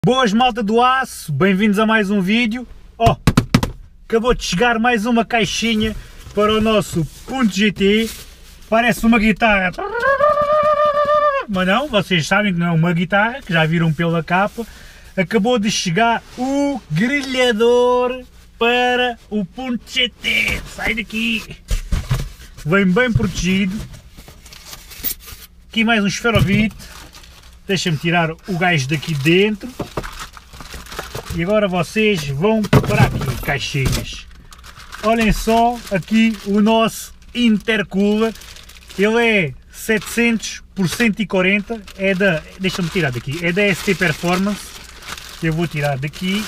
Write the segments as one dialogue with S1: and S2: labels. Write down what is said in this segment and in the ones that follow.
S1: Boas, malta do aço, bem-vindos a mais um vídeo. Acabou de chegar mais uma caixinha para o nosso Punto GT. Parece uma guitarra, mas não, vocês sabem que não é uma guitarra, que já viram pela capa. Acabou de chegar o grelhador para o Punto GT. Sai daqui! Vem bem protegido. Aqui mais um esferovite. Deixa-me tirar o gajo daqui dentro. E agora vocês vão para aqui, caixinhas. Olhem só aqui o nosso intercooler. Ele é 700 por 140. É da... Deixa-me tirar daqui. É da ST Performance. Eu vou tirar daqui.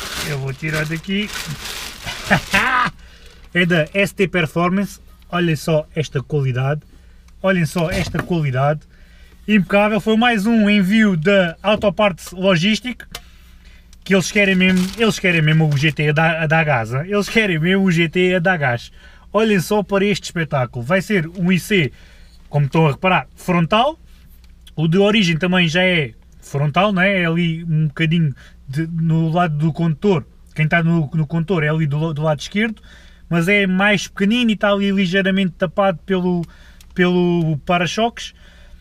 S1: É da ST Performance. Olhem só esta qualidade. Impecável. Foi mais um envio da Autoparts Logistic, que eles querem mesmo o GT a dar gás. Eles querem mesmo o GT a dar gás. Olhem só para este espetáculo. Vai ser um IC, como estão a reparar, frontal. O de origem também já é frontal, não é? É ali um bocadinho no lado do condutor. Quem está no condutor é ali do lado esquerdo, mas é mais pequenino e está ali ligeiramente tapado pelo para-choques.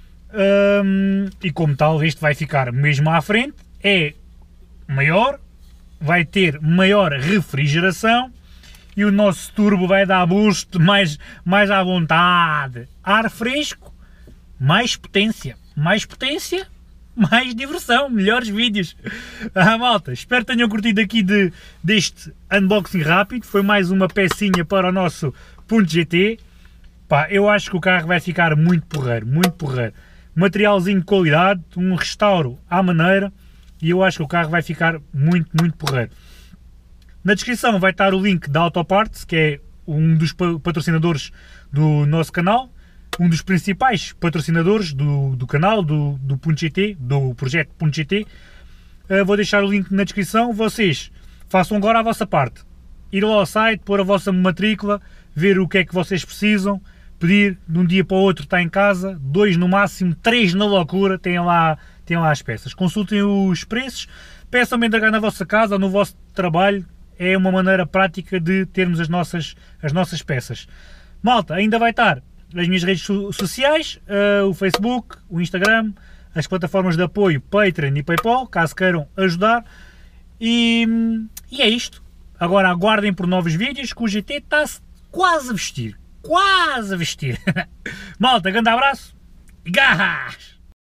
S1: E como tal, este vai ficar mesmo à frente, é maior, vai ter maior refrigeração e o nosso turbo vai dar boost mais à vontade. Ar fresco, mais potência, mais diversão, melhores vídeos. Malta, espero que tenham curtido aqui deste unboxing rápido. Foi mais uma pecinha para o nosso Punto GT. Pá, eu acho que o carro vai ficar muito porreiro, materialzinho de qualidade, um restauro à maneira, e eu acho que o carro vai ficar muito porreiro. Na descrição vai estar o link da Autoparts, que é um dos patrocinadores do nosso canal, um dos principais patrocinadores do canal, do Punto GT, do projeto Punto GT. Vou deixar o link na descrição. Vocês façam agora a vossa parte, ir lá ao site, pôr a vossa matrícula, ver o que é que vocês precisam, pedir de um dia para o outro, está em casa, 2 no máximo, 3 na loucura, têm lá as peças. Consultem os preços, peçam-me entregar na vossa casa ou no vosso trabalho, é uma maneira prática de termos as nossas peças. Malta, ainda vai estar as minhas redes sociais, o Facebook, o Instagram, as plataformas de apoio Patreon e Paypal, caso queiram ajudar, e é isto. Agora aguardem por novos vídeos, que o GT está-se quase a vestir. Malta, grande abraço e garras!